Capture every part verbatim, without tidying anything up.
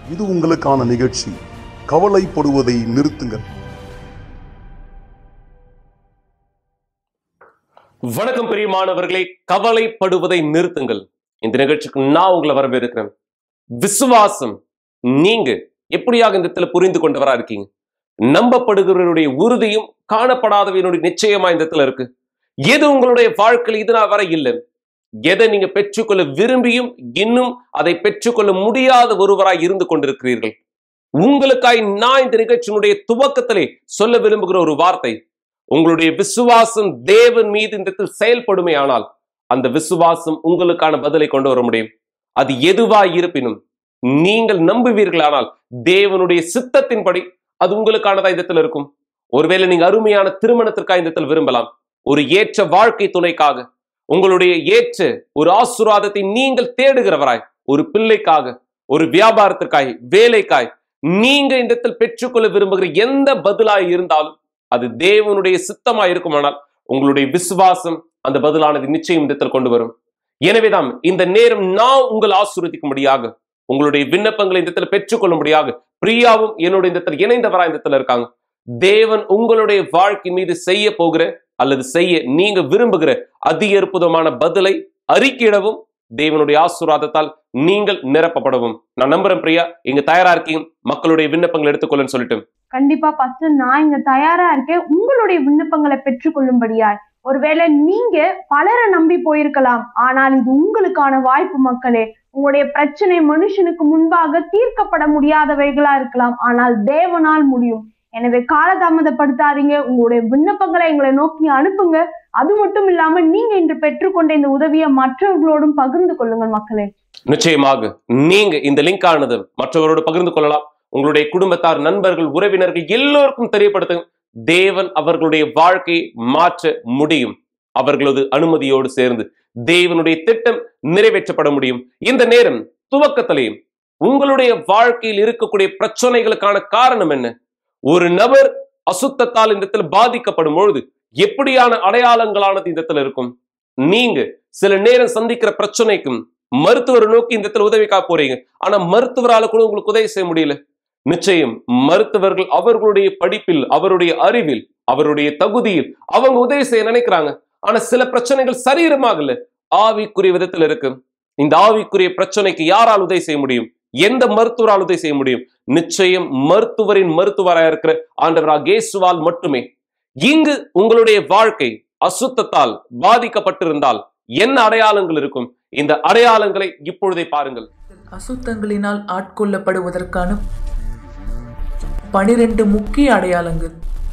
இது உங்களுக்கான நிகழ்ச்சி. கவலைப்படுவதை நிறுத்துங்கள். வணக்கம் பிரியமானவர்களே, கவலைப்படுவதை நிறுத்துங்கள். இந்த நிகழ்ச்சிக்கு நான் உங்களை வரவேற்கிறேன். விசுவாசம் நீங்க எப்படியாக இந்த இடத்துல புரிந்து கொண்டவரா இருக்கீங்க? நம்பப்படுகிறவருடைய உறுதியும் காணப்படாதவனுடைய நிச்சயமா இந்த இடத்துல இருக்கு. எது உங்களுடைய வாழ்க்கையில் இது நான் வர இல்லை, எதை நீங்க பெற்றுக்கொள்ள விரும்பியும் இன்னும் அதை பெற்றுக்கொள்ள முடியாத ஒருவராய் இருந்து கொண்டிருக்கிறீர்கள். உங்களுக்காய் நான் இந்த நிகழ்ச்சியினுடைய துவக்கத்திலே சொல்ல விரும்புகிற ஒரு வார்த்தை, உங்களுடைய விசுவாசம் தேவன் மீது இந்த இடத்தில் செயல்படுமே ஆனால் அந்த விசுவாசம் உங்களுக்கான பதிலை கொண்டு வர முடியும். அது எதுவாய் இருப்பினும் நீங்கள் நம்புவீர்களானால் தேவனுடைய சித்தத்தின்படி அது உங்களுக்கானதா இந்த இடத்துல இருக்கும். ஒருவேளை நீங்க அருமையான திருமணத்திற்காக இந்த இடத்தில் விரும்பலாம், ஒரு ஏற்ற வாழ்க்கை துணைக்காக, உங்களுடைய ஏற்ற ஒரு ஆசீர்வாதத்தை நீங்கள் தேடுகிறவராய், ஒரு பிள்ளைக்காக, ஒரு வியாபாரத்திற்காய், வேலைக்காய் நீங்க இந்த இடத்தில் பெற்றுக்கொள்ள விரும்புகிற எந்த பதிலாய் இருந்தாலும் அது தேவனுடைய சித்தமாய் இருக்குமானால் உங்களுடைய விசுவாசம் அந்த பதிலானது நிச்சயம் இந்த இடத்தில் கொண்டு வரும். எனவேதான் இந்த நேரம் நான் உங்கள் ஆசீர்வதிக்கும்படியாக, உங்களுடைய விண்ணப்பங்களை இந்த இடத்துல பெற்றுக்கொள்ளும்படியாக பிரியாவும் என்னுடைய இந்த இடத்துல இணைந்தவராய் இந்த இடத்துல இருக்காங்க. தேவன் உங்களுடைய வாழ்க்கை மீது செய்ய போகிற அல்லது செய்ய நீங்க விரும்புகிற அதி அற்புதமான பதிலை அறிக்கையிடவும் தேவனுடைய ஆசீர்வாதத்தால் நீங்கள் நிரப்பப்படவும் நான் நம்புறேன். பிரியா, இங்க தயாரா இருக்கீங்க? மக்களுடைய விண்ணப்பங்களை எடுத்துக்கொள்ளுன்னு சொல்லிட்டு. கண்டிப்பா பாஸ்டர், நான் இங்க தயாரா இருக்கேன் உங்களுடைய விண்ணப்பங்களை பெற்றுக்கொள்ளும்படியாய். ஒருவேளை நீங்க பலரை நம்பி போயிருக்கலாம், ஆனால் இது உங்களுக்கான வாய்ப்பு மக்களே. உங்களுடைய பிரச்சனை மனுஷனுக்கு முன்பாக தீர்க்கப்பட முடியாதவைகளா இருக்கலாம், ஆனால் தேவனால் முடியும். எனவே காலதாமதப்படுத்தாதீங்க, உங்களுடைய விண்ணப்பங்களை எங்களை நோக்கி அனுப்புங்க. அது மட்டும் இல்லாம நீங்க இன்று பெற்றுக்கொண்ட இந்த உதவியை மற்றவர்களோடும் பகிர்ந்து கொள்ளுங்கள் மக்களே. நிச்சயமாக நீங்க இந்த லிங்க் ஆனது மற்றவரோடு பகிர்ந்து கொள்ளலாம். உங்களுடைய குடும்பத்தார், நண்பர்கள், உறவினர்கள் எல்லோருக்கும் தெரியப்படுத்துங்க. தேவன் அவர்களுடைய வாழ்க்கையை மாற்ற முடியும். அவர்களது அனுமதியோடு சேர்ந்து தேவனுடைய திட்டம் நிறைவேற்றப்பட முடியும். இந்த நேரம் துவக்கத்திலேயும் உங்களுடைய வாழ்க்கையில் இருக்கக்கூடிய பிரச்சனைகளுக்கான காரணம் என்ன? ஒரு நபர் அசுத்தத்தால் இந்த இடத்துல பாதிக்கப்படும் பொழுது எப்படியான அடையாளங்களானது இந்த இடத்துல இருக்கும்? நீங்க சில நேரம் சந்திக்கிற பிரச்சனைக்கும் மருத்துவரை நோக்கி இந்த இடத்துல உதவிக்கா போறீங்க, ஆனா மருத்துவரால கூட உங்களுக்கு உதவி செய்ய முடியல. நிச்சயம் மருத்துவர்கள் அவர்களுடைய படிப்பில், அவருடைய அறிவில், அவருடைய தகுதியில் அவங்க உதவி செய்ய நினைக்கிறாங்க. ஆனா சில பிரச்சனைகள் சரீரமாகல, ஆவிக்குரிய விதத்தில் இருக்கு. இந்த ஆவிக்குரிய பிரச்சனைக்கு யாரால் உதவி செய்ய முடியும்? எந்த மருத்துவரால் உதவி செய்ய முடியும்? நிச்சயம் மருத்துவரின் மருத்துவராக இருக்கிற ஆண்டவராகிய இயேசுவால் மட்டுமே. இங்கு உங்களுடைய வாழ்க்கை அசுத்தத்தால் பாதிக்கப்பட்டிருந்தால் என்ன அடையாளங்கள் இருக்கும்? இந்த அடையாளங்களை இப்பொழுதே பாருங்கள். அசுத்தங்களினால் ஆட்கொள்ளப்படுவதற்கான பனிரெண்டு முக்கிய அடையாளங்கள்: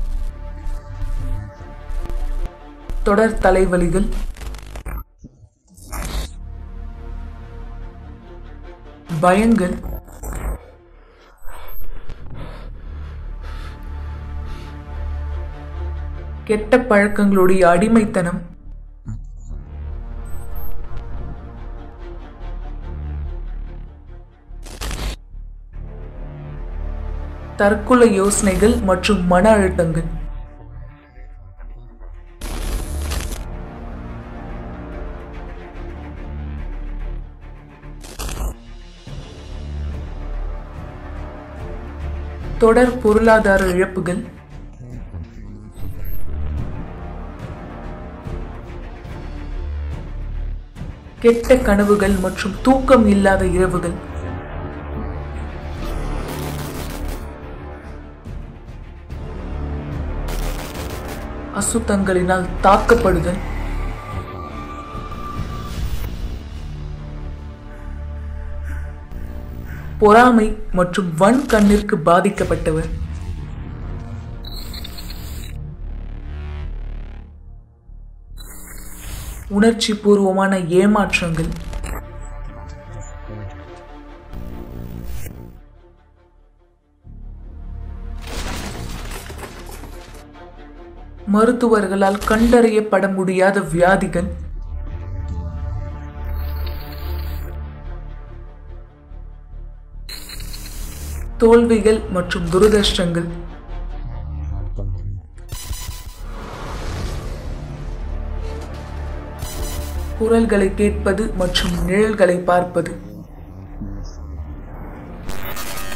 தொடர் தலைவலிகள், பயங்கள், கெட்ட பழக்கங்களுடைய அடிமைத்தனம், தற்கொலை யோசனைகள் மற்றும் மன அழுத்தங்கள். தொடர் பொருளாதார இழப்புகள், கெட்ட கனவுகள் மற்றும் தூக்கம் இல்லாத இரவுகள், அசுத்தங்களினால் தாக்கப்படுதல், பொறாமை மற்றும் வன் கண்ணிற்கு பாதிக்கப்பட்டவர், உணர்ச்சி பூர்வமான ஏமாற்றங்கள், மருத்துவர்களால் கண்டறியப்பட முடியாத வியாதிகள், தோல்விகள் மற்றும் துரதிர்ஷ்டங்கள், குரல்களை கேட்பது மற்றும் நிழல்களை பார்ப்பது,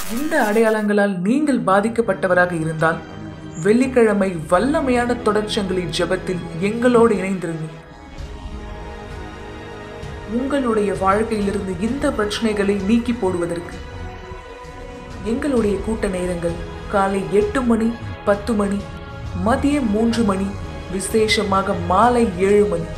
இந்த அடையாளங்களால் நீங்கள் பாதிக்கப்பட்டவராக இருந்தால் வெள்ளிக்கிழமை வல்லமையான தொடர்ச்சங்கிலி ஜெபத்தில் எங்களோடு இணைந்திருங்கள். உங்களுடைய வாழ்க்கையிலிருந்து இந்த பிரச்சனைகளை நீக்கி போடுவதற்கு எங்களுடைய கூட்ட நேரங்கள் காலை எட்டு மணி, பத்து மணி, மதியம் மூன்று மணி, விசேஷமாக மாலை ஏழு மணி.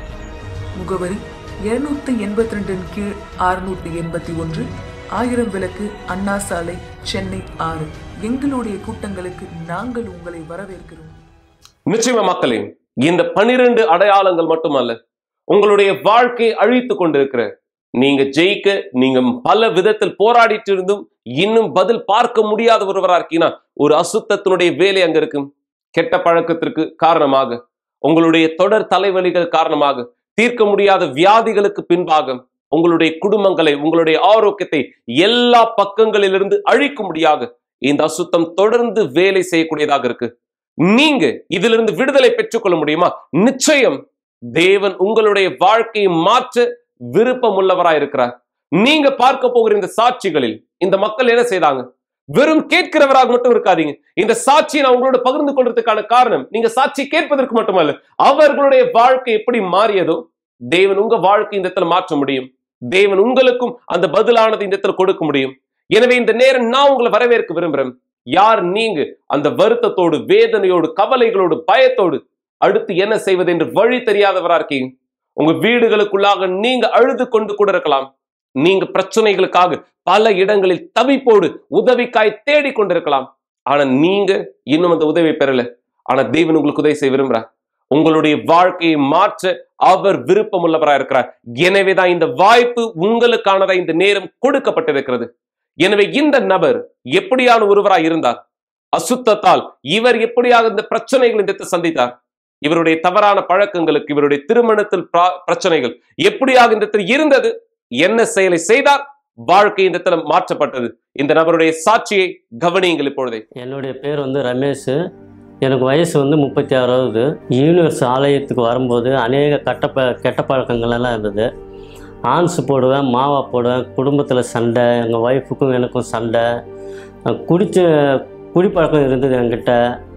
முகவரி இருநூத்தி எண்பத்தி ரெண்டின் கீழ் அறுநூத்தி எண்பத்தி ஒன்று ஆயிரம் விளக்கு, அண்ணா சாலை, சென்னை ஆறு. எங்களுடைய கூட்டங்களுக்கு நாங்கள் உங்களை வரவேற்கிறோம். நிச்சயமா மக்களே, இந்த பனிரெண்டு அடையாளங்கள் மட்டுமல்ல, உங்களுடைய வாழ்க்கையை அழித்து கொண்டிருக்கிற, நீங்க ஜெயிக்க நீங்க பல விதத்தில் போராடிட்டு இருந்தும் இன்னும் பதில் பார்க்க முடியாத ஒருவரா இருக்கீங்கன்னா, ஒரு அசுத்தத்தினுடைய வேலை அங்க இருக்கு. கெட்ட பழக்கத்திற்கு காரணமாக, உங்களுடைய தொடர் தலைவலிகள் காரணமாக, தீர்க்க முடியாத வியாதிகளுக்கு பின்பாக உங்களுடைய குடும்பங்களை, உங்களுடைய ஆரோக்கியத்தை எல்லா பக்கங்களிலிருந்து அழிக்கும்படியாக இந்த அசுத்தம் தொடர்ந்து வேலை செய்யக்கூடியதாக இருக்கு. நீங்க இதிலிருந்து விடுதலை பெற்றுக்கொள்ள முடியுமா? நிச்சயம் தேவன் உங்களுடைய வாழ்க்கையை மாற்ற விருப்பம் உள்ளவராய் இருக்கிறார். நீங்க பார்க்க போகிற இந்த சாட்சிகளில் இந்த மக்கள் என்ன செய்தாங்க? வெறும் கேட்கிறவராக மட்டும் இருக்காதீங்க. இந்த சாட்சியை நான் உங்களோட பகிர்ந்து கொள்றதுக்கான காரணம், நீங்க சாட்சி கேட்பதற்கு மட்டுமல்ல, அவர்களுடைய வாழ்க்கை எப்படி மாறியதோ தேவன் உங்க வாழ்க்கை இந்த இடத்துல மாற்ற முடியும். தேவன் உங்களுக்கும் அந்த பதிலானது இந்த இடத்துல கொடுக்க முடியும். எனவே இந்த நேரம் நான் உங்களை வரவேற்க விரும்புறேன். யார் நீங்க அந்த வருத்தத்தோடு, வேதனையோடு, கவலைகளோடு, பயத்தோடு அடுத்து என்ன செய்வது என்று வழி தெரியாதவரா இருக்கீங்க? உங்க வீடுகளுக்குள்ளாக நீங்க அழுது கொண்டு கூட இருக்கலாம். நீங்க பிரச்சனைகளுக்காக பல இடங்களில் தவிப்போடு உதவிக்காய் தேடி கொண்டிருக்கலாம். ஆனா நீங்க இன்னும் அந்த உதவி பெறல. ஆனா தேவன் உங்களுக்கு உதவி செய்ய விரும்புறார். உங்களுடைய வாழ்க்கையை மாற்ற அவர் விருப்பம் உள்ளவராக இருக்கிறார். எனவேதான் இந்த வாய்ப்பு உங்களுக்கானதா இந்த நேரம் கொடுக்கப்பட்டிருக்கிறது. எனவே இந்த நபர் எப்படியான ஒருவராய் இருந்தார்? அசுத்தத்தால் இவர் எப்படியாக இந்த பிரச்சனைகள் இந்த சந்தித்தார்? இவருடைய தவறான பழக்கங்களுக்கு, இவருடைய திருமணத்தில் பிரச்சனைகள் எப்படியாக இந்த இருந்தது? என்ன செயலை செய்தார்? வாழ்க்கை இந்த மாற்றப்பட்டது. இந்த நபருடைய சாட்சியை கவனியுங்கள் இப்பொழுதே. என்னுடைய பேர் வந்து ரமேஷ். எனக்கு வயசு வந்து முப்பத்தி ஆறாவது. யூனிவர்ஸ் ஆலயத்துக்கு வரும்போது அநேக கட்ட ப கெட்ட பழக்கங்கள் எல்லாம் இருந்தது. ஆன்ஸ் போடுவேன், மாவா போடுவேன், குடும்பத்தில் சண்டை, எங்கள் ஒய்ஃபுக்கும் எனக்கும் சண்டை, குடிச்ச குடிப்பழக்கம் இருந்தது என்கிட்ட.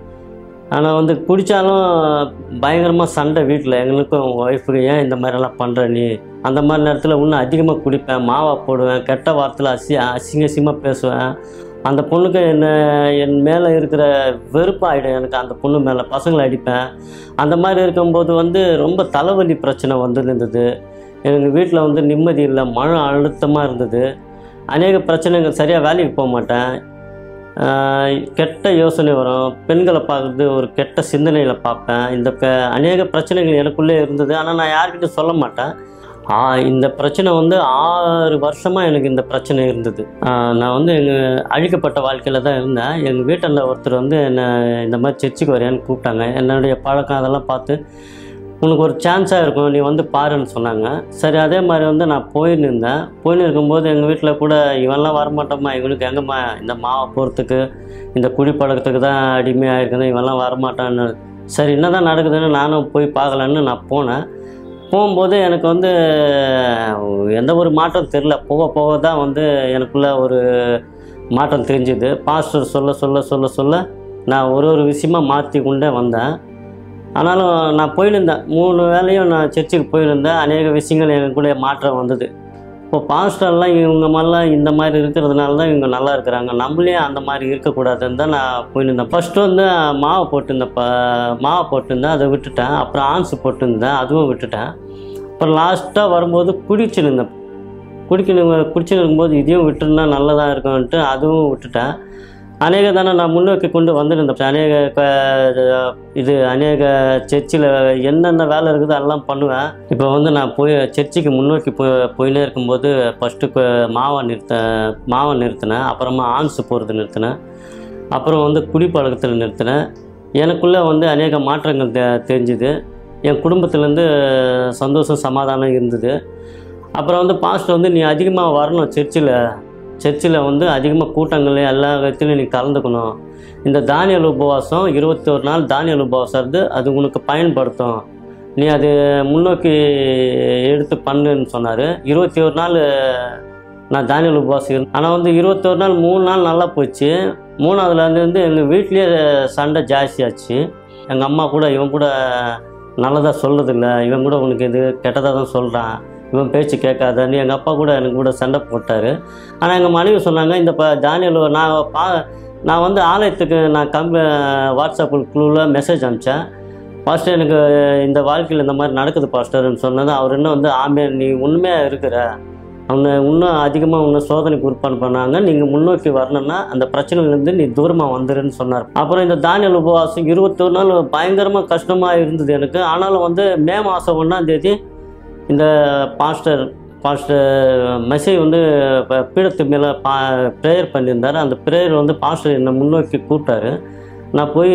ஆனால் வந்து குடித்தாலும் பயங்கரமாக சண்டை வீட்டில், எங்களுக்கும் ஒய்ஃபுக்கு. ஏன் இந்த மாதிரிலாம் பண்ணுற நீ? அந்த மாதிரி நேரத்தில் இன்னும் அதிகமாக குடிப்பேன், மாவா போடுவேன், கெட்ட வார்த்தையில் அசி அசிங்க அசிங்கமாக பேசுவேன். அந்த பொண்ணுக்கு என்ன என் மேலே இருக்கிற வெறுப்பாயிடும் எனக்கு, அந்த பொண்ணு மேலே. பசங்களை அடிப்பேன். அந்த மாதிரி இருக்கும்போது வந்து ரொம்ப தலைவலி பிரச்சனை வந்து இருந்தது. எங்கள் வீட்டில் வந்து நிம்மதி இல்லை, மன அழுத்தமாக இருந்தது. அநேக பிரச்சனைகள், சரியாக வேலைக்கு போக மாட்டேன், கெட்ட யோசனை வரும், பெண்களை பார்க்குறது ஒரு கெட்ட சிந்தனையில் பார்ப்பேன். இந்த க அநேக பிரச்சனைகள் எனக்குள்ளே இருந்தது. ஆனால் நான் யார்கிட்ட சொல்ல மாட்டேன். இந்த பிரச்சனை வந்து ஆறு வருஷமாக எனக்கு இந்த பிரச்சனை இருந்தது. நான் வந்து எங்கள் அழிக்கப்பட்ட வாழ்க்கையில் தான் இருந்தேன். எங்கள் வீட்டில் ஒருத்தர் வந்து என்னை இந்த மாதிரி சர்ச்சுக்கு வரையான்னு கூப்பிட்டாங்க. என்னுடைய பழக்கம் அதெல்லாம் பார்த்து, உனக்கு ஒரு சான்ஸாக இருக்கும், நீ வந்து பாருன்னு சொன்னாங்க. சரி, அதே மாதிரி வந்து நான் போயின்னு இருந்தேன். போயின்னு இருக்கும்போது எங்கள் வீட்டில் கூட, இவன்லாம் வரமாட்டோம்மா, இவனுக்கு எங்கேம்மா இந்த மாவை போகிறதுக்கு, இந்த குடிப்பழக்கத்துக்கு தான் அடிமையாக இருக்குது, இவன்லாம் வரமாட்டான்னு. சரி, என்ன தான் நடக்குதுன்னு நானும் போய் பார்க்கலான்னு நான் போனேன். போகும்போது எனக்கு வந்து எந்த ஒரு மாற்றம் தெரில. போக போக தான் வந்து எனக்குள்ளே ஒரு மாற்றம் தெரிஞ்சுது. பாஸ்டர் சொல்ல சொல்ல சொல்ல சொல்ல நான் ஒரு ஒரு விஷயமாக மாற்றி கொண்டே வந்தேன். ஆனாலும் நான் போயிருந்தேன், மூணு வேலையும் நான் சர்ச்சுக்கு போயிருந்தேன். அநேக விஷயங்கள் எனக்குள்ளே மாற்றம் வந்தது. இப்போ பாஸ்டர்லாம் இவங்க மாதிரிலாம் இந்த மாதிரி இருக்கிறதுனால தான் இவங்க நல்லா இருக்கிறாங்க, நம்மளே அந்த மாதிரி இருக்கக்கூடாதுன்னு தான் நான் போயிருந்தேன். ஃபஸ்ட்டு வந்து மாவை போட்டிருந்தேன், இப்போ மாவை போட்டிருந்தேன், அதை விட்டுட்டேன். அப்புறம் ஆன்ஸ் போட்டிருந்தேன், அதுவும் விட்டுட்டேன். அப்புறம் லாஸ்ட்டாக வரும்போது குடிச்சுருந்தேன். குடிக்கணும் குடிச்சுன்னு இருக்கும்போது இதையும் விட்டுருந்தா நல்லதாக இருக்கும்ன்ட்டு அதுவும் விட்டுட்டேன். அநேக தானே நான் முன்னோக்கி கொண்டு வந்துருந்தேன். அநேக இது அநேக சர்ச்சில் என்னென்ன வேலை இருக்குதோ அதெல்லாம் பண்ணுவேன். இப்போ வந்து நான் போய் சர்ச்சுக்கு முன்னோக்கி போய் போயினே இருக்கும்போது ஃபஸ்ட்டு மாவை நிறுத்த மாவை நிறுத்தினேன். அப்புறமா ஆன்ஸ் போகிறது நிறுத்தினேன். அப்புறம் வந்து குடிப்பழக்கத்தில் நிறுத்தினேன். எனக்குள்ளே வந்து அநேக மாற்றங்கள் தெ தெரிஞ்சுது. என் குடும்பத்துலேருந்து சந்தோஷம், சமாதானம் இருந்தது. அப்புறம் வந்து பாஸ்டர் வந்து, நீ அதிகமாக வரணும் சர்ச்சில், சர்ச்சில் வந்து அதிகமாக கூட்டங்கள் எல்லா இடத்துலையும் நீ கலந்துக்கணும். இந்த தானியல் உபவாசம் இருபத்தி ஒரு நாள் தானியல் உபவாசம் இருந்து அது உனக்கு பயன்படுத்தும், நீ அது முன்னோக்கி எடுத்து பண்ணுன்னு சொன்னார். இருபத்தி ஒரு நாள் நான் தானியல் உபவாசிக்கிறேன். ஆனால் வந்து இருபத்தொரு நாள் மூணு நாள் நல்லா போச்சு. மூணாவதுலேருந்து வந்து எங்கள் வீட்லேயே சண்டை ஜாஸ்தியாச்சு. எங்கள் அம்மா கூட இவன் கூட நல்லதாக சொல்கிறதில்ல, இவன் கூட உனக்கு இது கெட்டதாக தான் சொல்கிறான், இவன் பேச்சு கேட்காதன்னு எங்கள் அப்பா கூட எனக்கு கூட சண்டை போட்டார். ஆனால் எங்கள் மனைவி சொன்னாங்க, இந்த ப தானியல் நான் பா நான் வந்து ஆலயத்துக்கு நான் கம்பி வாட்ஸ்அப் குழுவில் மெசேஜ் அனுப்பிச்சேன். பாஸ்டர் எனக்கு இந்த வாழ்க்கையில் இந்த மாதிரி நடக்குது பாஸ்டர்ன்னு சொன்னது. அவர் இன்னும் வந்து ஆமே நீ உண்மையாக இருக்கிற, அவனை இன்னும் அதிகமாக உன்னை சோதனைக்கு உட்பான் பண்ணாங்க, நீங்கள் முன்னோக்கி வரணுன்னா அந்த பிரச்சனையிலேருந்து நீ தூரமாக வந்துருன்னு சொன்னார். அப்புறம் இந்த தானியல் உபவாசம் இருபத்தொரு நாள் பயங்கரமாக கஷ்டமாக இருந்தது எனக்கு. ஆனாலும் வந்து மே மாதம் ஒன்றாந்தேதி இந்த பாஸ்டர் பாஸ்டர் மெசேஜ் வந்து பீடத்து மேலே பா ப்ரேயர் பண்ணியிருந்தார். அந்த ப்ரேயர் வந்து பாஸ்டர் என்னை முன்னோக்கி கூப்பிட்டாரு. நான் போய்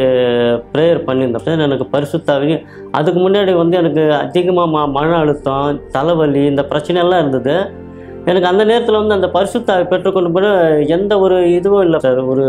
ப்ரேயர் பண்ணியிருந்தேன். எனக்கு பரிசுத்தாவி அதுக்கு முன்னாடி வந்து எனக்கு அதிகமாக ம மன அழுத்தம், தலைவலி, இந்த பிரச்சனையெல்லாம் இருந்தது. எனக்கு அந்த நேரத்தில் வந்து அந்த பரிசுத்தாவி பெற்றுக்கொண்டு போய் எந்த ஒரு இதுவும் இல்லை சார். ஒரு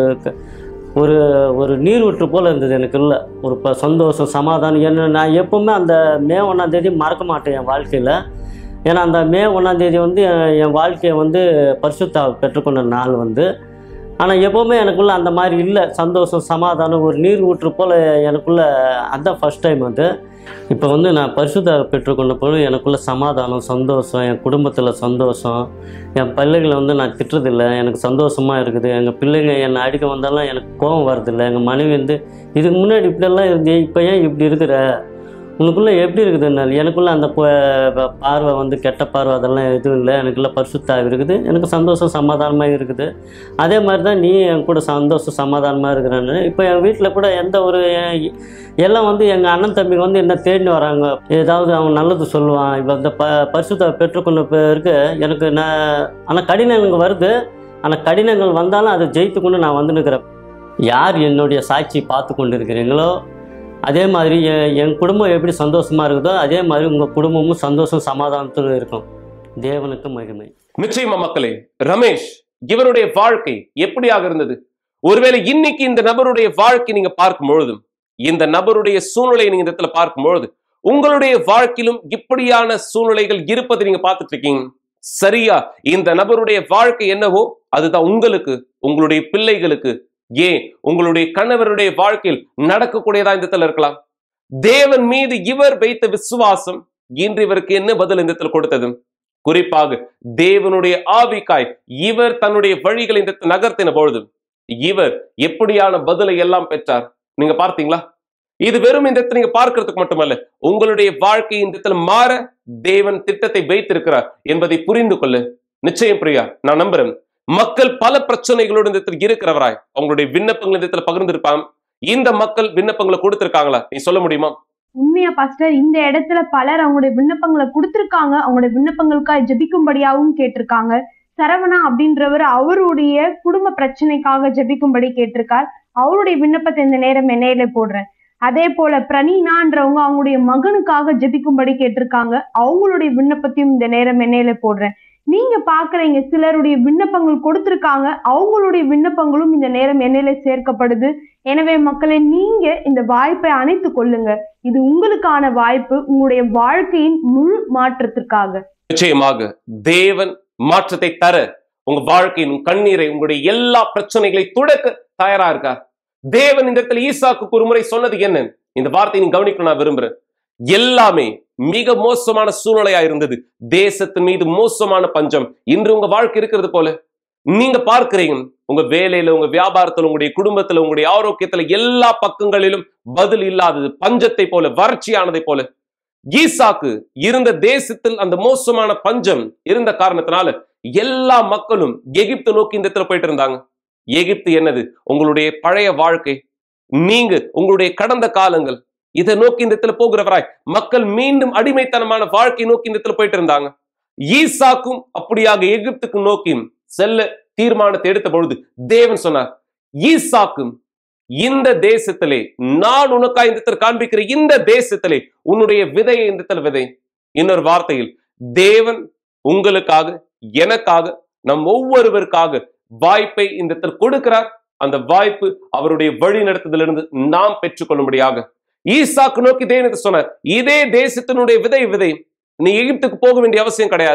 ஒரு ஒரு நீரூற்று போல் இருந்தது எனக்கு. இல்லை ஒரு இப்போ சந்தோஷம், சமாதானம். என்ன நான் எப்போவுமே அந்த மே ஒன்றாந்தேதி மறக்க மாட்டேன் என் வாழ்க்கையில். ஏன்னா அந்த மே ஒன்றாந்தேதி வந்து என் வாழ்க்கையை வந்து பரிசுத்தாவி பெற்றுக்கொண்ட நாள் வந்து. ஆனால் எப்போவுமே எனக்குள்ளே அந்த மாதிரி இல்லை, சந்தோஷம், சமாதானம், ஒரு நீர் ஊற்று போல் எனக்குள்ளே. அதுதான் ஃபஸ்ட் டைம் வந்து. இப்போ வந்து நான் பரிசுத்தாவி பெற்றுக்கொண்ட போது எனக்குள்ளே சமாதானம், சந்தோஷம், என் குடும்பத்தில் சந்தோஷம், என் பிள்ளைகளை வந்து நான் திட்டுறதில்லை, எனக்கு சந்தோஷமாக இருக்குது. எங்கள் பிள்ளைங்க என்னை அடிக்க வந்தாலும் எனக்கு கோபம் வரதில்லை. எங்கள் மனைவி வந்து இதுக்கு முன்னாடி இப்படியெல்லாம் இருந்து இப்போ ஏன் இப்படி இருக்கிற, உனக்குள்ளே எப்படி இருக்குதுன்னால எனக்குள்ளே அந்த பார்வை வந்து கெட்ட பார்வை அதெல்லாம் எதுவும் இல்லை. எனக்குள்ளே பரிசுத்தாவி இருக்குது, எனக்கு சந்தோஷம் சமாதானமாக இருக்குது. அதே மாதிரி தான் நீ என் கூட சந்தோஷம் சமாதானமாக இருக்கிறேன்னு. இப்போ என் வீட்டில் கூட எந்த ஒரு எல்லாம் வந்து எங்கள் அண்ணன் தம்பிங்க வந்து என்ன தேடின்னு வராங்க, ஏதாவது அவன் நல்லது சொல்லுவான். இப்போ இந்த ப பரிசுத்தாவி பெற்றுக்கொண்ட பேருக்கு எனக்கு நான் ஆனால் கடினங்கள் வருது. ஆனால் கடினங்கள் வந்தாலும் அதை ஜெயித்து கொண்டு நான் வந்து நிற்கிறேன். யார் என்னுடைய சாட்சி பார்த்து கொண்டு இருக்கிறீங்களோ அதே மாதிரி என் குடும்பம் எப்படி சந்தோஷமாக இருக்குதோ அதே மாதிரி உங்கள் குடும்பமும் சந்தோஷம் சமாதானத்தோடு இருக்கும். தேவனுக்கு மகிமை. நிச்சயமா மக்களே, ரமேஷ் இவருடைய வாழ்க்கை எப்படியாக இருந்தது? ஒருவேளை இன்னைக்கு இந்த நபருடைய வாழ்க்கை நீங்க பார்க்கும் பொழுதும், இந்த நபருடைய சூழ்நிலையை நீங்க இந்த இடத்துல பார்க்கும் பொழுது, உங்களுடைய வாழ்க்கையிலும் இப்படியான சூழ்நிலைகள் இருப்பதை நீங்க பார்த்துட்டு இருக்கீங்க. சரியா, இந்த நபருடைய வாழ்க்கை என்னவோ அதுதான் உங்களுக்கு, உங்களுடைய பிள்ளைகளுக்கு, ஏன் உங்களுடைய கணவருடைய வாழ்க்கையில் நடக்கக்கூடியதா இந்த இடத்துல இருக்கலாம். தேவன் மீது இவர் வைத்த விசுவாசம் இன்று இவருக்கு என்ன பதில் இந்த இடத்துல கொடுத்தது? குறிப்பாக தேவனுடைய ஆவிக்காய் இவர் தன்னுடைய வழிகளை இந்த நகர்த்தின பொழுது இவர் எப்படியான பதிலை எல்லாம் பெற்றார் நீங்க பார்த்தீங்களா? இது வெறும் இந்த இடத்துல நீங்க பார்க்கிறதுக்கு மட்டுமல்ல, உங்களுடைய வாழ்க்கை இந்த இடத்துல மாற தேவன் திட்டத்தை வைத்திருக்கிறார் என்பதை புரிந்து கொள்ள. நிச்சயம் பிரியா, நான் நம்புறேன் மக்கள் பல பிரச்சனைகளோடு இந்த இடத்துல இருக்கிறவராய் அவங்களுடைய விண்ணப்பங்கள் இந்த இடத்துல பகிர்ந்திருப்பாங்க. இந்த மக்கள் விண்ணப்பங்களை கொடுத்திருக்காங்களா? நீ சொல்ல முடியுமா? உண்மையா பாஸ்டர், இந்த இடத்துல பலர் அவங்களுடைய விண்ணப்பங்களை கொடுத்திருக்காங்க. அவங்களுடைய விண்ணப்பங்களுக்காக ஜெபிக்கும்படியாகவும் கேட்டிருக்காங்க. சரவணா அப்படின்றவர் அவருடைய குடும்ப பிரச்சனைக்காக ஜெபிக்கும்படி கேட்டிருக்கார். அவருடைய விண்ணப்பத்தை இந்த நேரம் என்னையில போடுறேன். அதே போல பிரனீனான்றவங்க அவங்களுடைய மகனுக்காக ஜெபிக்கும்படி கேட்டிருக்காங்க. அவங்களுடைய விண்ணப்பத்தையும் இந்த நேரம் என்னையில போடுறேன். நீங்க பாக்குறீங்க சிலருடைய விண்ணப்பங்கள் கொடுத்திருக்காங்க, அவங்களுடைய விண்ணப்பங்களும் இந்த நேரம் என்னையில சேர்க்கப்படுது. எனவே மக்களை நீங்க இந்த வாய்ப்பை அணைத்து கொள்ளுங்க. இது உங்களுக்கான வாய்ப்பு, உங்களுடைய வாழ்க்கையின் முழு மாற்றத்திற்காக. நிச்சயமாக தேவன் மாற்றத்தை தர உங்க வாழ்க்கையின் கண்ணீரை, உங்களுடைய எல்லா பிரச்சனைகளை துடைக்க தயாரா இருக்கார். தேவன் இந்த இடத்துல ஈசாக்கு ஒரு முறை சொன்னது என்ன? இந்த வார்த்தையை நீங்க கவனிக்க நான் விரும்புறேன். எல்லாமே மிக மோசமான சூழ்நிலையா இருந்தது. தேசத்தின் மீது மோசமான பஞ்சம். இன்று உங்க வாழ்க்கை இருக்கிறது போல நீங்க பார்க்கிறீங்க. உங்க வேலையில, உங்க வியாபாரத்துல, உங்களுடைய குடும்பத்துல, உங்களுடைய ஆரோக்கியத்துல எல்லா பக்கங்களிலும் பதில் இல்லாதது, பஞ்சத்தை போல, வறட்சியானதை போல. ஈசாக்கு இருந்த தேசத்தில் அந்த மோசமான பஞ்சம் இருந்த காரணத்தினால எல்லா மக்களும் எகிப்து நோக்கி இந்த இடத்துல போயிட்டு இருந்தாங்க. எகிப்து என்னது? உங்களுடைய பழைய வாழ்க்கை, நீங்க உங்களுடைய கடந்த காலங்கள், இதை நோக்கி இந்த இடத்துல போகிறவராய் மக்கள் மீண்டும் அடிமைத்தனமான வாழ்க்கை நோக்கி இந்த இடத்துல போயிட்டு இருந்தாங்க. ஈசாக்கும் அப்படியாக எகிப்துக்கு நோக்கி செல்ல தீர்மானத்தை எடுத்த பொழுது தேவன் சொன்னார், ஈசாக்கும் இந்த தேசத்திலே நான் உனக்காக இந்த இடத்துல காண்பிக்கிற இந்த தேசத்திலே உன்னுடைய விதையை இந்த இடத்துல விதை. இன்னொரு வார்த்தையில் தேவன் உங்களுக்காக, எனக்காக, நம் ஒவ்வொருவருக்காக வாய்ப்பை இந்த இடத்துல கொடுக்கிறார். அந்த வாய்ப்பு அவருடைய வழி நடத்துதலிருந்து நாம் பெற்றுக்கொள்ளும்படியாக ஈசாக்கு நோக்கி தேவன் சொன்னார், இதே தேசத்தினுடைய விதை விதை. நீ எகிப்துக்கு போக வேண்டிய அவசியம் கிடையாது.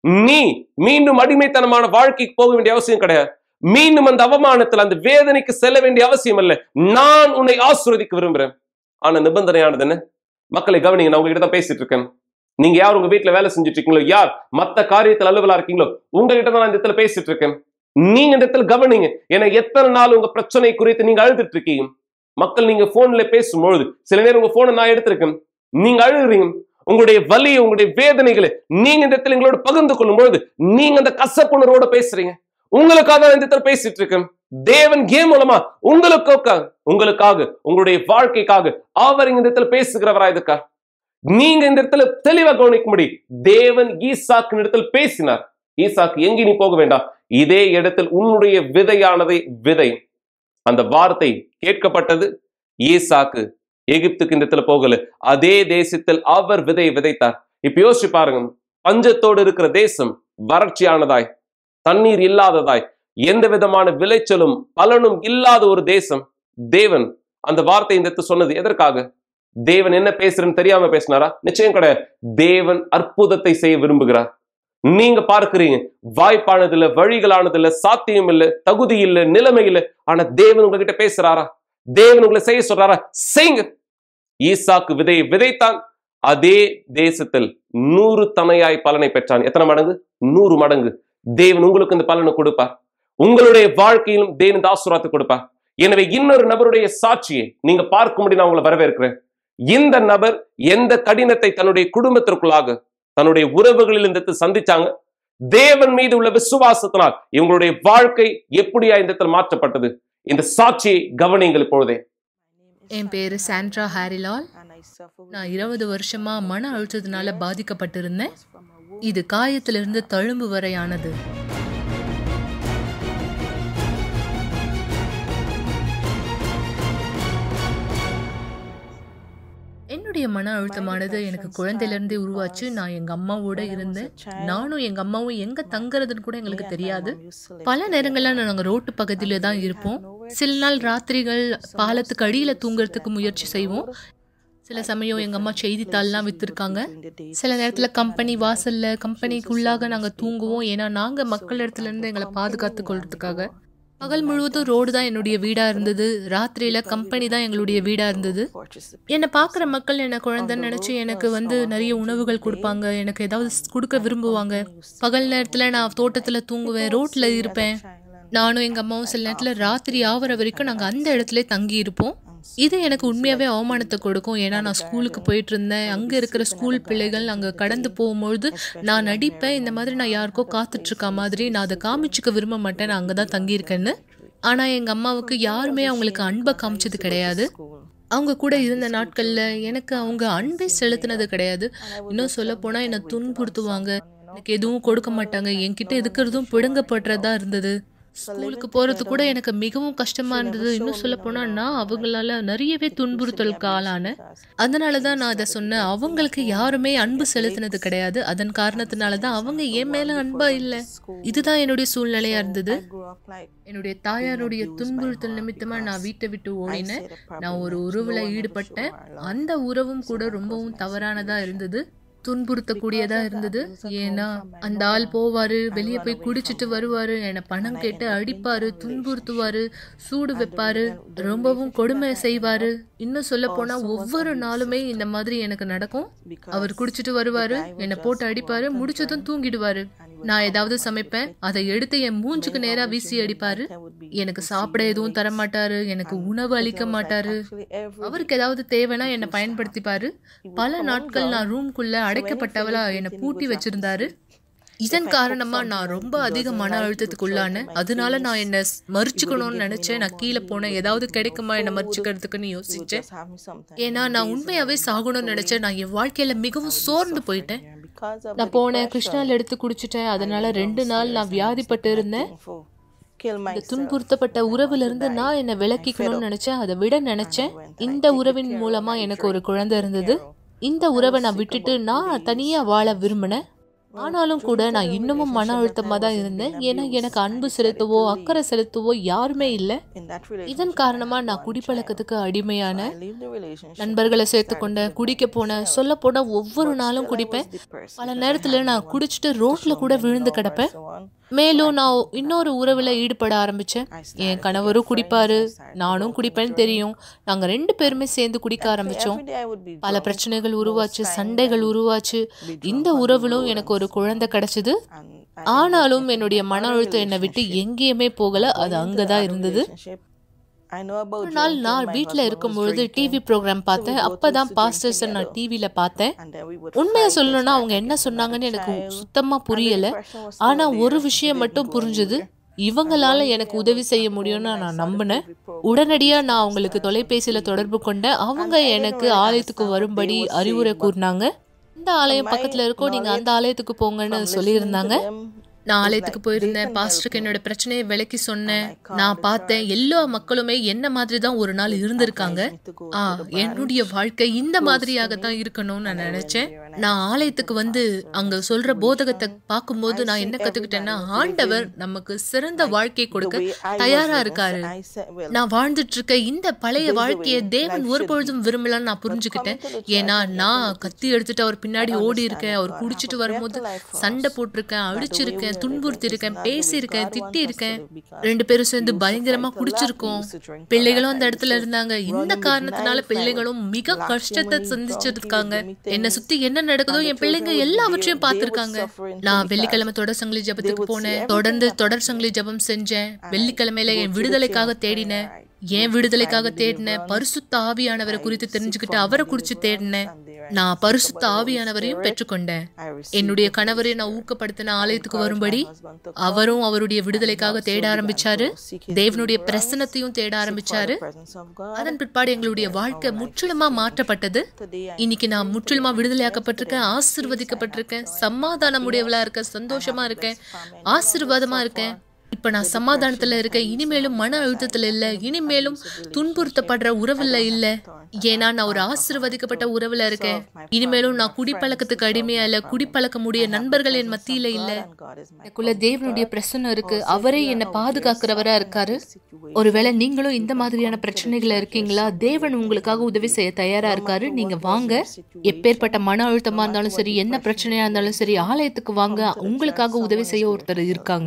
நீ மீண்டும் அடிமைத்தனமான வாழ்க்கைக்கு போக வேண்டிய அவசியம் கிடையாது. மீண்டும் அந்த அவமானத்தில் அந்த வேதனைக்கு செல்ல வேண்டிய அவசியம் இல்லை. நான் உன்னை ஆசீர்வதிக்க விரும்புறேன். ஆனா நிபந்தனையானது என்ன? மக்களை கவனிங்க, நான் உங்ககிட்ட தான் பேசிட்டு இருக்கேன். நீங்க யார் உங்க வீட்டுல வேலை செஞ்சுட்டு இருக்கீங்களோ, யார் மத்த காரியத்தில் அலுவலா இருக்கீங்களோ, உங்ககிட்ட தான் நான் இந்த இடத்துல பேசிட்டு இருக்கேன். நீங்க இந்த இடத்துல கவனிங்க. ஏன்னா எத்தனை நாள் உங்க பிரச்சனை குறித்து நீங்க அழுதுட்டு இருக்கீங்க. மக்கள் நீங்க போன்ல பேசும்பொழுது சில நேரம் உங்க போனை நான் எடுத்திருக்கேன், நீங்க அழுகுறீங்க. உங்களுடைய வலி, உங்களுடைய வேதனைகளை நீங்க இந்த இடத்துல எங்களோட பகிர்ந்து கொள்ளும் பொழுது நீங்க அந்த கசப்புணர்வோட பேசுறீங்க. உங்களுக்காக தான் இந்த இடத்துல பேசிட்டு இருக்கேன். தேவன் கேம் மூலமா உங்களுக்காக உங்களுக்காக உங்களுடைய வாழ்க்கைக்காக அவர் இந்த இடத்துல பேசுகிறவரா இருக்கா? நீங்க இந்த இடத்துல தெளிவா கவனிக்கும்படி தேவன் ஈசாக்கு இடத்தில் பேசினார். ஈசாக்கு எங்கே நீ போக வேண்டாம், இதே இடத்தில் உன்னுடைய விதையானதை விதை. அந்த வார்த்தை கேட்கப்பட்டது. ஈசாக்கு எகிப்துக்கு இந்த இடத்துல போகல, அதே தேசத்தில் அவர் விதை விதைத்தார். இப்ப யோசிச்சு பாருங்க, பஞ்சத்தோடு இருக்கிற தேசம், வறட்சியானதாய், தண்ணீர் இல்லாததாய், எந்த விதமான விளைச்சலும் பலனும் இல்லாத ஒரு தேசம். தேவன் அந்த வார்த்தை இந்த இடத்துல சொன்னது எதற்காக? தேவன் என்ன பேசுறேன்னு தெரியாம பேசினாரா? நிச்சயம் கிடையாது. தேவன் அற்புதத்தை செய்ய விரும்புகிறார். நீங்க பார்க்கிறீங்க, வாய்ப்பானது இல்ல, வழிகளானது இல்ல, சாத்தியம் இல்ல, தகுதி இல்ல, நிலைமை இல்ல. ஆனா தேவன் உங்ககிட்ட பேசுறாரா? தேவன் உங்களை செய்ய சொல்றாரா? செய்யுங்க. ஈசாக்கு விதையை விதைத்தான். அதே தேசத்தில் நூறு தனையாய் பலனை பெற்றான். எத்தனை மடங்கு? நூறு மடங்கு. தேவன் உங்களுக்கு இந்த பலனை கொடுப்பார். உங்களுடைய வாழ்க்கையிலும் தேவன் இந்த ஆசீர்வாதத்தை கொடுப்பார். எனவே இன்னொரு நபருடைய சாட்சியை நீங்க பார்க்கும்படி நான் உங்களை வரவேற்கிறேன். இந்த நபர் எந்த கடினத்தை தன்னுடைய குடும்பத்திற்குள்ளாக, தன்னுடைய உறவுகளில் இந்த சந்திச்சாங்க. தேவன் மீது உள்ள விசுவாசத்தினால் இவங்களுடைய வாழ்க்கை எப்படியா இந்த இடத்தில் மாற்றப்பட்டது? இந்த சாட்சியை கவனிங்கள் இப்பொழுதே. என் பேரு சாண்ட்ரா ஹாரிலால். நான் இருபது வருஷமா மன அழுத்தத்தினால பாதிக்கப்பட்டிருந்தேன். இது காயத்திலிருந்து தழும்பு வரையானது. என்னுடைய மன அழுத்தமானது எனக்கு குழந்தையிலிருந்தே உருவாச்சு. நான் எங்க அம்மாவோட இருந்தேன். நானும் எங்க அம்மாவும் எங்க தங்குறதுன்னு கூட எங்களுக்கு தெரியாது. பல நேரங்கள்ல நாங்க ரோட்டு பக்கத்திலே தான் இருப்போம். சில நாள் ராத்திரிகள் பாலத்துக்கு அடியில தூங்குறதுக்கு முயற்சி செய்வோம். சில சமயம் எங்க அம்மா செய்தித்தாள்லாம் வித்திருக்காங்க. சில நேரத்துல கம்பெனி வாசல்ல, கம்பெனிக்குள்ளாக நாங்க தூங்குவோம். ஏன்னா நாங்க மக்கள் இடத்துல இருந்து எங்களை பாதுகாத்து கொள்றதுக்காக. பகல் முழுவதும் ரோடு தான் என்னுடைய வீடா இருந்தது. ராத்திரியில கம்பெனி தான் எங்களுடைய வீடா இருந்தது. என்னை பார்க்குற மக்கள் என்ன குழந்தைன்னு நினைச்சு எனக்கு வந்து நிறைய உணவுகள் கொடுப்பாங்க. எனக்கு ஏதாவது கொடுக்க விரும்புவாங்க. பகல் நேரத்துல நான் தோட்டத்துல தூங்குவேன், ரோட்ல இருப்பேன். நானும் எங்க அம்மாவும் சில நேரத்துல ராத்திரி ஆவற வரைக்கும் நாங்க அந்த இடத்துல தங்கி இருப்போம். இது எனக்கு உண்மையாவே அவமானத்தை கொடுக்கும். ஏன்னா நான் ஸ்கூலுக்கு போயிட்டு இருந்தேன். அங்க இருக்கிற ஸ்கூல் பிள்ளைகள் அங்க கடந்து போகும்பொழுது நான் நடிப்பேன், இந்த மாதிரி நான் யாருக்கோ காத்துட்டு இருக்க மாதிரி. நான் அதை காமிச்சுக்க விரும்ப மாட்டேன், நான் அங்கதான் தங்கியிருக்கேன்னு. ஆனா எங்க அம்மாவுக்கு யாருமே அவங்களுக்கு அன்பை காமிச்சது கிடையாது. அவங்க கூட இருந்த நாட்கள்ல எனக்கு அவங்க அன்பை செலுத்தினது கிடையாது. இன்னும் சொல்ல போனா என்னை துன்புறுத்துவாங்க. எனக்கு எதுவும் கொடுக்க மாட்டாங்க. என்கிட்ட இருக்கிறதும் பிடுங்கப்படுறதா இருந்தது. ஸ்கூலுக்கு போறது கூட எனக்கு மிகவும் கஷ்டமா இருந்தது. இன்னும் சொல்ல போனா நான் அவங்களால நிறையவே துன்புறுத்தலுக்கு ஆளானேன். அதனாலதான் நான் அதை சொன்னேன். அவங்களுக்கு யாருமே அன்பு செலுத்தினது கிடையாது. அதன் காரணத்தினாலதான் அவங்க என் மேல அன்பா இல்லை. இதுதான் என்னுடைய சூழ்நிலையா இருந்தது. என்னுடைய தாயாருடைய துன்புறுத்தல் நிமித்தமா நான் வீட்டை விட்டு ஓடினேன். நான் ஒரு உறவுல ஈடுபட்டேன். அந்த உறவும் கூட ரொம்பவும் தவறானதா இருந்தது, துன்புறுத்தக்கூடியதா இருந்தது. ஏன்னா அந்த ஆள் போவாரு, வெளியே போய் குடிச்சிட்டு வருவாரு, என்னை பணம் கேட்டு அடிப்பாரு, துன்புறுத்துவாரு, சூடு வைப்பாரு, ரொம்பவும் கொடுமை செய்வாரு. இன்னும் சொல்ல போனா ஒவ்வொரு நாளுமே இந்த மாதிரி எனக்கு நடக்கும். அவர் குடிச்சிட்டு வருவாரு, என்னை போட்டு அடிப்பாரு, முடிச்சதும் தூங்கிடுவாரு. நான் ஏதாவது சமைப்பேன், அதை எடுத்து என் மூஞ்சுக்கு நேரா வீசி அடிப்பாரு. எனக்கு சாப்பிட எதுவும் தர மாட்டாரு, எனக்கு உணவு அளிக்க மாட்டாரு. அவருக்கு ஏதாவது தேவைன்னா என்னை பயன்படுத்திப்பாரு. பல நாட்கள் நான் ரூம்குள்ள அடைக்கப்பட்டவளா என்னை பூட்டி வச்சிருந்தாரு. இதன் காரணமா நான் ரொம்ப அதிக மன அழுத்தத்துக்கு உள்ளானேன். அதனால நான் என்ன மறிச்சுக்கணும்னு நினைச்சேன். நான் கீழே போனேன், ஏதாவது கிடைக்குமா என்ன மறிச்சுக்கிறதுக்குன்னு யோசிச்சேன். ஏன்னா நான் உண்மையாவே சாகணும்னு நினைச்சேன். நான் என் வாழ்க்கையில மிகவும் சோர்ந்து போயிட்டேன். நான் போனேன், கிருஷ்ணால் எடுத்து குடிச்சிட்டேன். அதனால ரெண்டு நாள் நான் வியாதிப்பட்டு இருந்தேன். இந்த துன்புறுத்தப்பட்ட உறவுல இருந்து நான் என்ன விலக்கிக்கணும்னு நினைச்சேன். அதை விட நினைச்சேன். இந்த உறவின் மூலமா எனக்கு ஒரு குழந்தை இருந்தது. இந்த உறவை நான் விட்டுட்டு நான் தனியா வாழ விரும்பினேன். ஆனாலும் கூட நான் இன்னமும் மன அழுத்தமா தான் இருந்தேன். ஏன்னா எனக்கு அன்பு செலுத்தவோ அக்கறை செலுத்தவோ யாருமே இல்லை. இதன் காரணமா நான் குடிப்பழக்கத்துக்கு அடிமையான, நண்பர்களை சேர்த்து கொண்ட, குடிக்க போன, சொல்ல போனா ஒவ்வொரு நாளும் குடிப்பேன். பல நேரத்துல நான் குடிச்சிட்டு ரோட்ல கூட விழுந்து கிடப்பேன். மேலும் நான் இன்னொரு உறவுல ஈடுபட ஆரம்பிச்சேன். என் கணவரும் குடிப்பாரு, நானும் குடிப்பேன்னு தெரியும். நாங்க ரெண்டு பேருமே சேர்ந்து குடிக்க ஆரம்பிச்சோம். பல பிரச்சனைகள் உருவாச்சு, சண்டைகள் உருவாச்சு. இந்த உறவுலும் எனக்கு ஒரு குழந்தை கிடைச்சது. ஆனாலும் என்னுடைய மன அழுத்தம் என்னை விட்டு எங்கேயுமே போகல, அது அங்கதான் இருந்தது. ஒரு நாள் நான் வீட்டுல இருக்கும் பொழுது டிவி ப்ரோக்ராம் பார்த்தேன். அப்பதான் பாஸ்டர்ஸ் நான் டிவில பார்த்தேன். உண்மையா சொல்லணும்னா அவங்க என்ன சொன்னாங்கன்னு எனக்கு சுத்தமா புரியல. ஆனா ஒரு விஷயம் மட்டும் புரிஞ்சுது, இவங்களால எனக்கு உதவி செய்ய முடியும்னு நான் நம்பினேன். உடனடியா நான் அவங்களுக்கு தொலைபேசியில தொடர்பு கொண்டேன். அவங்க எனக்கு ஆலயத்துக்கு வரும்படி அறிவுரை கூறினாங்க. இந்த ஆலயம் பக்கத்துல இருக்கோ, நீங்க அந்த ஆலயத்துக்கு போங்கன்னு சொல்லியிருந்தாங்க. நான் ஆலயத்துக்கு போயிருந்தேன். பாஸ்டருக்கு என்னோட பிரச்சனையை விளக்கி சொன்னேன். நான் பார்த்தேன் எல்லா மக்களுமே என்ன மாதிரி தான் ஒரு நாள் இருந்திருக்காங்க. ஆ என்னுடைய வாழ்க்கை இந்த மாதிரியாகத்தான் இருக்கணும்னு நான் நினைச்சேன். நான் ஆலயத்துக்கு வந்து அங்க சொல்ற போதகத்தை பார்க்கும்போது நான் என்ன கத்துக்கிட்டேன்னா, ஆண்டவர் நமக்கு சிறந்த வாழ்க்கை கொடுக்க தயாரா இருக்காரு. நான் வாழ்ந்துட்டு இருக்க இந்த பழைய வாழ்க்கையை தேவன் ஒரு பொழுதும் விரும்பலான்னு நான் புரிஞ்சுக்கிட்டேன். ஏன்னா நான் கத்தி எடுத்துட்டு அவர் பின்னாடி ஓடி இருக்கேன். அவர் குடிச்சிட்டு வரும்போது சண்டை போட்டிருக்கேன், அடிச்சிருக்கேன், துன்புறுத்தி இருக்கேன், பேசி இருக்கேன், திட்டி இருக்கேன். ரெண்டு பேரும் சேர்ந்து பயங்கரமா குடிச்சிருக்கோம். பிள்ளைகளும் அந்த இடத்துல இருந்தாங்க. இந்த காரணத்தினால பிள்ளைகளும் மிக கஷ்டத்தை சந்திச்சிருக்காங்க. என்னை சுத்தி என்ன நடக்குதோ என் பிள்ளைங்க எல்லாவற்றையும் பார்த்திருக்காங்க. நான் வெள்ளிக்கிழமை தொடர் சங்கிலி ஜபத்துக்கு போனேன். தொடர்ந்து தொடர் சங்கிலி ஜபம் செஞ்சேன். வெள்ளிக்கிழமையில என் விடுதலைக்காக தேடினேன். ஏன் விடுதலைக்காக தேடினேன், பரிசுத்த ஆவியானவரை குறித்து தெரிஞ்சுக்கிட்டு அவரை குறிச்சு தேடினேன். நான் பரிசுத்த ஆவியானவரையும் பெற்றுக்கொண்டேன். என்னுடைய கணவரை நான் ஊக்கப்படுத்தின ஆலயத்துக்கு வரும்படி அவரும் அவருடைய விடுதலைக்காக தேட ஆரம்பிச்சாரு. தேவனுடைய பிரசன்னத்தையும் தேட ஆரம்பிச்சாரு. அதன் பிற்பாடு எங்களுடைய வாழ்க்கை முற்றிலுமா மாற்றப்பட்டது. இன்னைக்கு நான் முற்றிலுமா விடுதலையாக்கப்பட்டிருக்கேன், ஆசீர்வதிக்கப்பட்டிருக்கேன், சமாதானம் உடையவளா இருக்கேன், சந்தோஷமா இருக்கேன், ஆசீர்வாதமா இருக்கேன். இப்ப நான் சமாதானத்துல இருக்கேன். இனிமேலும் மன அழுத்தத்துல இல்ல, இனிமேலும் துன்புறுத்தப்படுற உறவுல இல்ல. ஏன்னா நான் ஒரு ஆசீர்வதிக்கப்பட்ட உறவுல இருக்கேன். இனிமேலும் நான் குடிப்பழக்கத்துக்கு அடிமையா இல்ல, குடிப்பழக்க முடிய நண்பர்கள் என் மத்தியில இல்ல. எனக்குள்ள தேவனுடைய பிரசன்னம் இருக்கு. அவரே என்னை பாதுகாக்கிறவரா இருக்காரு. ஒருவேளை நீங்களும் இந்த மாதிரியான பிரச்சனைகள் இருக்கீங்களா? தேவன் உங்களுக்காக உதவி செய்ய தயாரா இருக்காரு. நீங்க வாங்க. எப்பேற்பட்ட மன அழுத்தமா இருந்தாலும் சரி, என்ன பிரச்சனையா இருந்தாலும் சரி, ஆலயத்துக்கு வாங்க. உங்களுக்காக உதவி செய்ய ஒருத்தர் இருக்காங்க.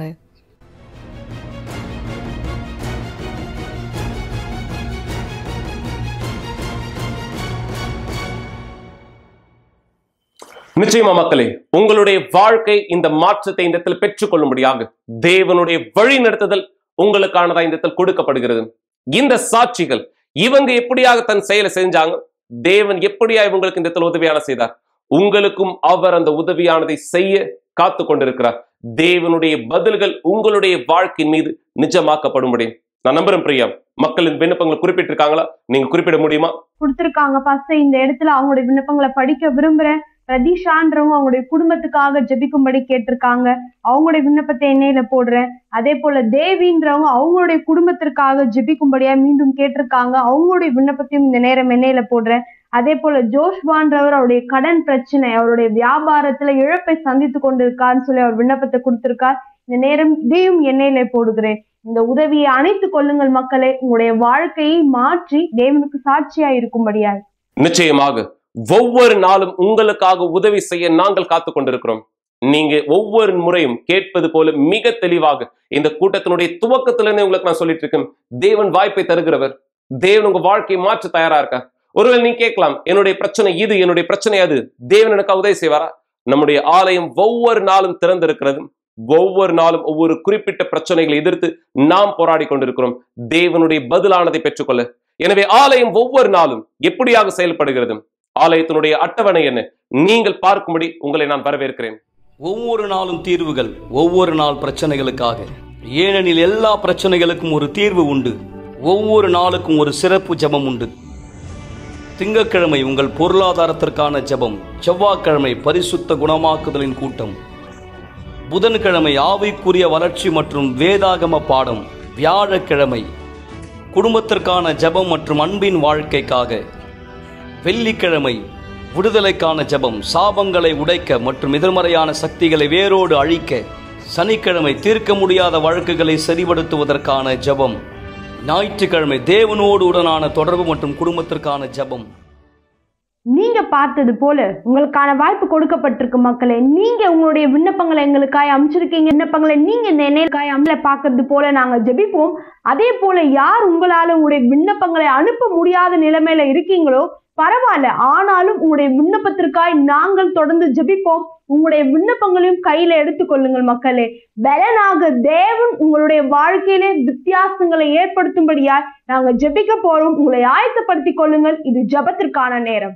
நிச்சயமா மக்களே, உங்களுடைய வாழ்க்கை இந்த மாற்றத்தை இந்த இடத்தில் பெற்றுக்கொள்ளும்படியாக தேவனுடைய வழி நடத்துதல் உங்களுக்கானதா இந்த இடத்தில் கொடுக்கப்படுகிறது. இந்த சாட்சிகள் இவங்க எப்படியாக தன் செயலை செஞ்சாங்க, தேவன் எப்படியா இவங்களுக்கு இந்த இடத்தில் உதவியான செய்தார், உங்களுக்கும் அவர் அந்த உதவியானதை செய்ய காத்து கொண்டிருக்கிறார். தேவனுடைய பதில்கள் உங்களுடைய வாழ்க்கையின் மீது நிஜமாக்கப்படும்படி நான் நம்புறேன். பிரியா, மக்களின் விண்ணப்பங்களை குறிப்பிட்டிருக்காங்களா? நீங்க குறிப்பிட முடியுமா? கொடுத்திருக்காங்க பாஸ்டர். இந்த இடத்துல அவங்களுடைய விண்ணப்பங்களை படிக்க விரும்புறேன். பிரதீஷான்றவங்க அவங்களுடைய குடும்பத்துக்காக ஜெபிக்கும்படி கேட்டிருக்காங்க. அவங்களுடைய விண்ணப்பத்தை எண்ணெயில போடுறேன். அதே போல தேவின்றவங்க அவங்களுடைய குடும்பத்திற்காக ஜெபிக்கும்படியா மீண்டும் கேட்டிருக்காங்க. அவங்களுடைய விண்ணப்பத்தையும் இந்த நேரம் எண்ணெயில போடுறேன். அதே போல ஜோஷ்வான்றவர் அவருடைய கடன் பிரச்சனை, அவருடைய வியாபாரத்துல இழப்பை சந்தித்து கொண்டிருக்காருன்னு சொல்லி அவர் விண்ணப்பத்தை கொடுத்திருக்கார். இந்த நேரம் இதையும் எண்ணெயில போடுகிறேன். இந்த உதவியை அணைத்துக் கொள்ளுங்கள் மக்களே. உங்களுடைய வாழ்க்கையை மாற்றி தேவனுக்கு சாட்சியா இருக்கும்படியா. நிச்சயமாக ஒவ்வொரு நாளும் உங்களுக்காக உதவி செய்ய நாங்கள் காத்து கொண்டிருக்கிறோம். நீங்க ஒவ்வொரு முறையும் கேட்பது போல மிக தெளிவாக இந்த கூட்டத்தினுடைய துவக்கத்திலிருந்து உங்களுக்கு நான் சொல்லிட்டு இருக்கேன். தேவன் வாய்ப்பை தருகிறவர். தேவன் உங்க வாழ்க்கையை மாற்ற தயாரா இருக்க. ஒருவேளை நீ கேட்கலாம், என்னுடைய பிரச்சனை இது, என்னுடைய பிரச்சனை அது, தேவன் எனக்கு உதவி செய்வாரா? நம்முடைய ஆலயம் ஒவ்வொரு நாளும் திறந்திருக்கிறது. ஒவ்வொரு நாளும் ஒவ்வொரு குறிப்பிட்ட பிரச்சனைகளை எதிர்த்து நாம் போராடி கொண்டிருக்கிறோம், தேவனுடைய பதிலானதை பெற்றுக்கொள்ள. எனவே ஆலயம் ஒவ்வொரு நாளும் எப்படியாக செயல்படுகிறது, ஆலயத்தினுடைய அட்டவணை என்ன, நீங்கள் பார்க்கும்படி உங்களை நான் வரவேற்கிறேன். ஒவ்வொரு நாளும் தீர்வுகள், ஒவ்வொரு நாள் பிரச்சனைகளுக்காக. ஏனெனில் எல்லா பிரச்சனைகளுக்கும் ஒரு தீர்வு உண்டு. ஒவ்வொரு நாளுக்கும் ஒரு சிறப்பு ஜெபம் உண்டு. திங்கட்கிழமை உங்கள் பொருளாதாரத்திற்கான ஜெபம், செவ்வாய்க்கிழமை பரிசுத்த குணமாக்குதலின் கூட்டம், புதன்கிழமை ஆவிக்குரிய வளர்ச்சி மற்றும் வேதாகம பாடம், வியாழக்கிழமை குடும்பத்திற்கான ஜெபம் மற்றும் அன்பின் வாழ்க்கைக்காக, வெள்ளிக்கிழமை விடுதலைக்கான ஜெபம், சாபங்களை உடைக்க மற்றும் எதிர்மறையான சக்திகளை வேரோடு அழிக்க. சனிக்கிழமை தீர்க்க முடியாத வழக்குகளை சரிபடுத்துவதற்கான ஜெபம். ஞாயிற்றுக்கிழமை தேவனோடு உடனான தொடர்பு மற்றும் குடும்பத்திற்கான ஜெபம். நீங்க பார்த்தது போல உங்களுக்கான வாய்ப்பு கொடுக்கப்பட்டிருக்கு மக்களே. நீங்க உங்களுடைய விண்ணப்பங்களை எங்களுக்காய் அமைச்சிருக்கீங்க. விண்ணப்பங்களை நீங்க இந்த எண்ணெய்க்காய் அமல பாக்குறது போல நாங்க ஜெபிப்போம். அதே போல யார் உங்களால உங்களுடைய விண்ணப்பங்களை அனுப்ப முடியாத நிலைமையில இருக்கீங்களோ பரவாயில்ல, ஆனாலும் உங்களுடைய விண்ணப்பத்திற்காய் நாங்கள் தொடர்ந்து ஜெபிப்போம். உங்களுடைய விண்ணப்பங்களையும் கையில எடுத்துக்கொள்ளுங்கள் மக்களே. பலனாக தேவன் உங்களுடைய வாழ்க்கையிலே வித்தியாசங்களை ஏற்படுத்தும்படியாய் நாங்க ஜெபிக்க போறோம். உங்களை ஆயத்தப்படுத்திக் கொள்ளுங்கள். இது ஜெபத்திற்கான நேரம்.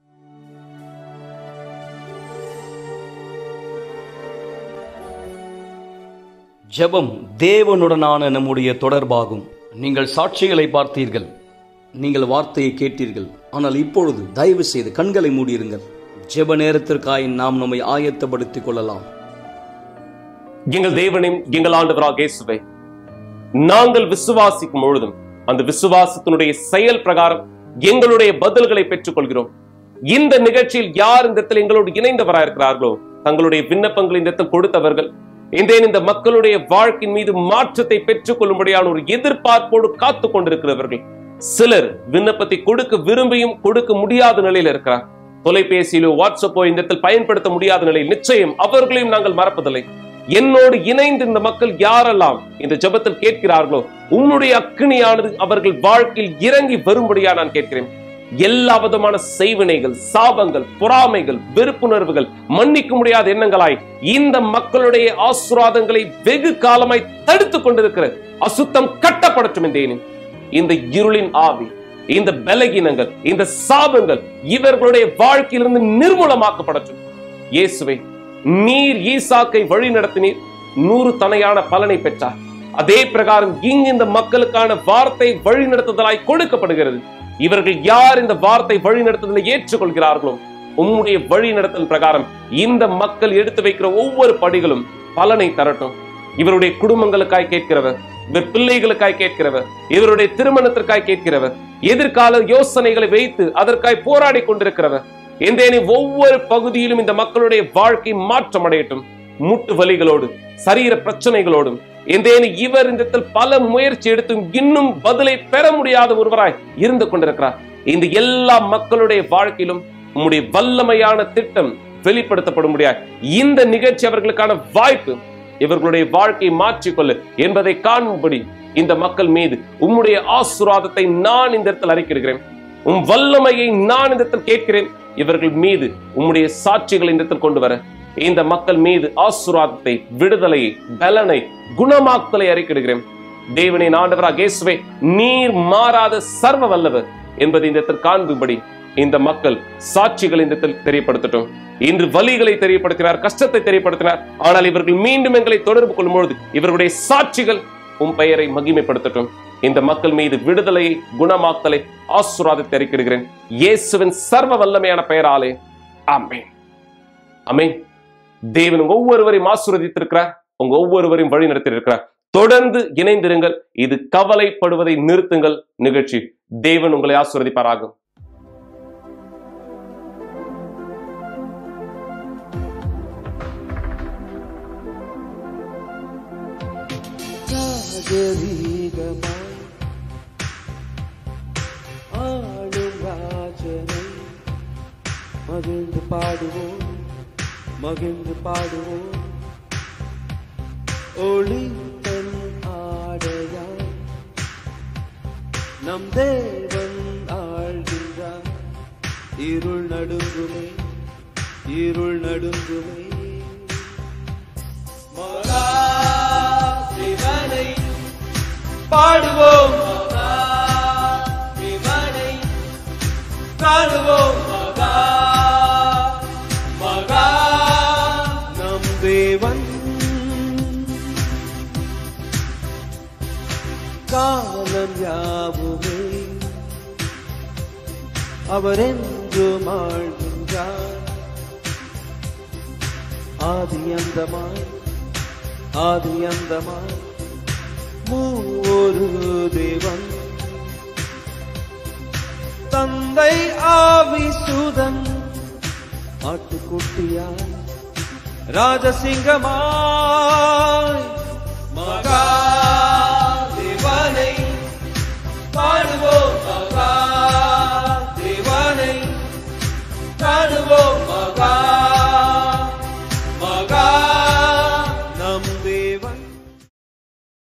ஜெபம் தேவனுடனான நம்முடைய தொடர்பாகும். நீங்கள் சாட்சிகளை பார்த்தீர்கள், நீங்கள் வார்த்தையை கேட்டீர்கள். ஆனால் இப்பொழுது தயவு செய்து கண்களை மூடியிருங்கள். ஜெப நேரத்திற்காய் நாம் நம்மை ஆயத்தப்படுத்திக் கொள்ளலாம். எங்கள் தேவனையும் எங்கள் ஆண்டவராகிய இயேசுவே, நாங்கள் விசுவாசிக்கும் பொழுதும் அந்த விசுவாசத்தினுடைய செயல் பிரகாரம் எங்களுடைய பதில்களை பெற்றுக் கொள்கிறோம். இந்த நிகழ்ச்சியில் யார் இந்த இடத்தில் எங்களோடு இணைந்தவராயிருக்கிறார்களோ தங்களுடைய விண்ணப்பங்களை இந்த இடத்தில் கொடுத்தவர்கள், இந்த மக்களுடைய வாழ்க்கையின் மீது மாற்றத்தை பெற்றுக் கொள்ளும்படியான ஒரு எதிர்பார்ப்போடு காத்துக் கொண்டிருக்கிறவர்கள், சிலர் விண்ணப்பத்தை கொடுக்க விரும்பியும் கொடுக்க முடியாத நிலையில் இருக்கிறார். தொலைபேசியிலோ வாட்ஸ்அப்போ இந்த இடத்தில் பயன்படுத்த முடியாத நிலையில் நிச்சயம் அவர்களையும் நாங்கள் மறப்பதில்லை. என்னோடு இணைந்து இந்த மக்கள் யாரெல்லாம் இந்த ஜெபத்தில் கேட்கிறார்களோ உன்னுடைய அக்கினியானது அவர்கள் வாழ்க்கையில் இறங்கி வரும்படியா நான் கேட்கிறேன். எல்லா விதமான செய்வினைகள், சாபங்கள், பொறாமைகள், வெறுப்புணர்வுகள், மன்னிக்க முடியாத எண்ணங்களாய் இந்த மக்களுடைய ஆசீர்வாதங்களை வெகு காலமாய் தடுத்துக் கொண்டிருக்கிற அசுத்தம் கட்டப்படட்டும். இந்த இருளின் ஆவி, இந்த பலகீனங்கள், இந்த சாபங்கள் இவர்களுடைய வாழ்க்கையிலிருந்து நிர்மூலமாக்கப்படட்டும். இயேசுவே, நீர் ஈசாக்கை வழி நடத்தினீர், நூறு தனையான பலனை பெற்றார். அதே பிரகாரம் இங்கு இந்த மக்களுக்கான வார்த்தை வழி நடத்துதலாய் கொடுக்கப்படுகிறது. இவர்கள் யார் இந்த வார்த்தை வழி நடத்துதலை ஏற்றுக்கொள்கிறார்களோ உம்முடைய வழி நடத்தல் பிரகாரம் இந்த மக்கள் எடுத்து வைக்கிற ஒவ்வொரு படிகளும் பலனை தரட்டும். இவருடைய குடும்பங்களுக்காய் கேட்கிறவர், இவர் பிள்ளைகளுக்காய் கேட்கிறவர், இவருடைய திருமணத்திற்காய் கேட்கிறவர், எதிர்கால யோசனைகளை வைத்து அதற்காய் போராடி கொண்டிருக்கிறவர், எந்தேனி ஒவ்வொரு பகுதியிலும் இந்த மக்களுடைய வாழ்க்கை மாற்றம் அடையட்டும். முட்டு வலிகளோடு, சரீர பிரச்சனைகளோடும் எந்தேனி இவர் இந்த பல முயற்சி எடுத்தும் இன்னும் பதிலை பெற முடியாத ஒருவராய் இருந்து கொண்டிருக்கிறார். இந்த எல்லா மக்களுடைய வாழ்க்கையிலும் உம்முடைய வல்லமையான திட்டம் வெளிப்படுத்தப்படும் முடியாது. இந்த நிகழ்ச்சி அவர்களுக்கான வாய்ப்பு, இவர்களுடைய வாழ்க்கையை மாற்றிக்கொள்ள என்பதை காணும்படி இந்த மக்கள் மீது உம்முடைய ஆசீர்வாதத்தை நான் இந்த இடத்தில் அறிக்கிறேன். உம் வல்லமையை நான் இந்த இடத்தில் கேட்கிறேன். இவர்கள் மீது உம்முடைய சாட்சிகளை இந்த இடத்தில் கொண்டு வர இந்த மக்கள் மீது ஆசீர்வாதத்தை, விடுதலையை, பலனை, குணமாக்கலை அறிக்கிறேன். தேவனே, ஆண்டவராகிய இயேசுவே, நீர் மாறாத சர்வ வல்லவர் என்பதை இந்த இடத்தில் காண்பும்படி இந்த மக்கள் சாட்சிகள் இந்த இடத்தில் தெரியப்படுத்தட்டும். இன்று வலிகளை தெரியப்படுத்தினார், கஷ்டத்தை தெரியப்படுத்தினார். ஆனால் இவர்கள் மீண்டும் எங்களை தொடர்பு கொள்ளும் பொழுது இவர்களுடைய சாட்சிகள் உம் பெயரை மகிமைப்படுத்தட்டும். இந்த மக்கள் மீது விடுதலையை, குணமாக்கலை, ஆசீர்வாதத்தை அறிக்கிறேன். இயேசுவின் சர்வ வல்லமையான பெயராலே ஆமென். ஆமென். தேவன் உங்க ஒவ்வொருவரையும் ஆசீர்வதித்திருக்கிறார், உங்க ஒவ்வொருவரையும் வழி நடத்தியிருக்கிறார். தொடர்ந்து இணைந்திருங்கள். இது கவலைப்படுவதை நிறுத்துங்கள் நிகழ்ச்சி. தேவன் உங்களை ஆசீர்வதிப்பாராக. மகிழ்ந்து பாடுவோம், மகிழ்ந்து பாடுவோம். ஒளி தன் ஆடையாய் நம் தேவன் ஆழ்கின்றார். இருள் நடுங்குமே, இருள் நடுங்குமே. மகா சிவனை பாடுவோம், மகா சிவனை காணுவோம். மகா மகா நம் தேவன் காலம் யாவுமே அவர் என்றும் ஆழ்கின்றார். ஆதி அந்தமாய், ஆதி அந்தமாய் மூவொரு தேவன், தந்தை ஆவி சுதன் ஆட்டுக்குட்டியாய் ராஜசிங்கமாய்